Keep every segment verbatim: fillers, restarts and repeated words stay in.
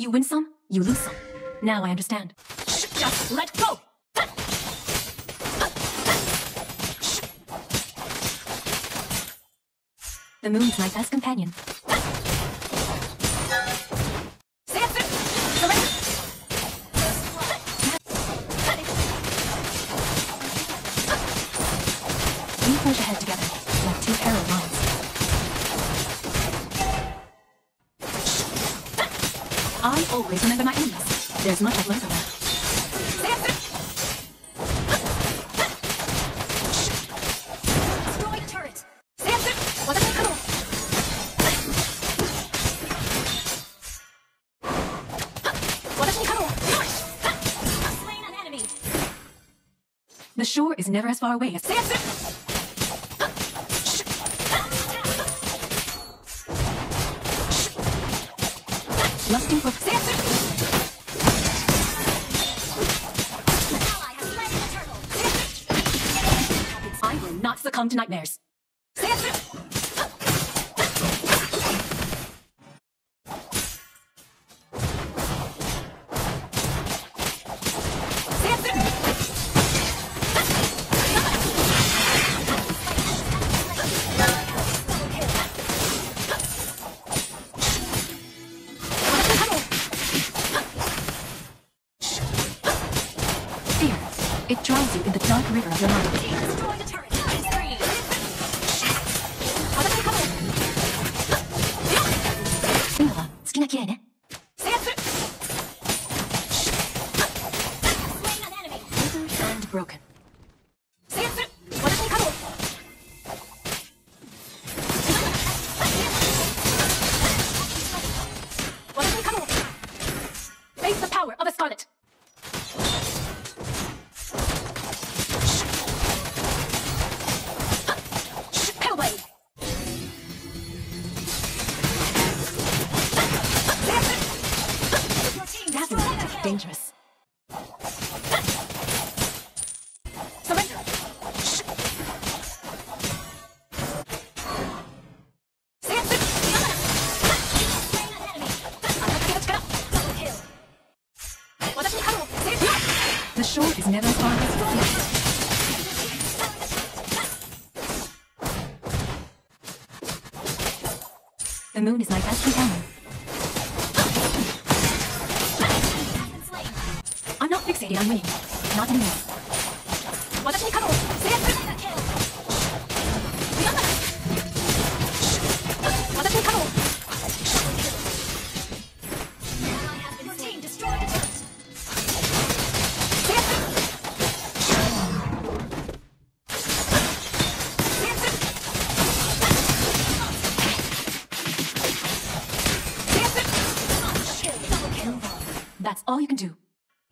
You win some, you lose some. Now I understand. Just let go! The moon is my best companion. We push ahead together, like two parallel lines. I always remember my enemies. There's much I've learned from them. Destroy the turret! Slain an enemy! The shore is never as far away as lusting for I will not succumb to nightmares. Fear. It drowns you in the dark river of your mind. Destroy the turret. And broken. Face the power of a scarlet. Dangerous. Surrender. The shore is never as far as the The moon is my best companion. I'm not fixated on winning. Not anymore. Your team destroyed the turret. That's all you can do.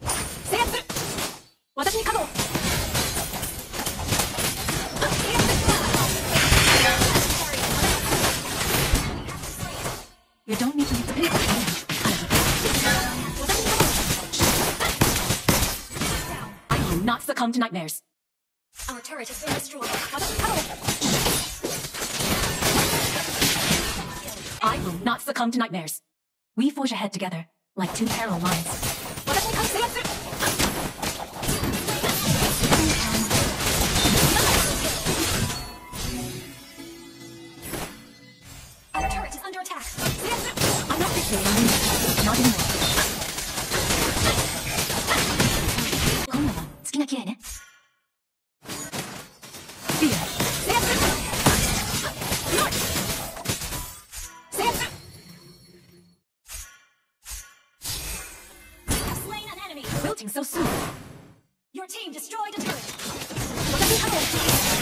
You don't need to use the paper. I will not succumb to nightmares. Our turret has been destroyed. I will not succumb to nightmares. We forge ahead together, like two parallel lines. Our turret is under attack. I'm not fixated on winning. Not anymore. Fear. Slain an enemy. Wilting so soon. Your team destroyed a turret.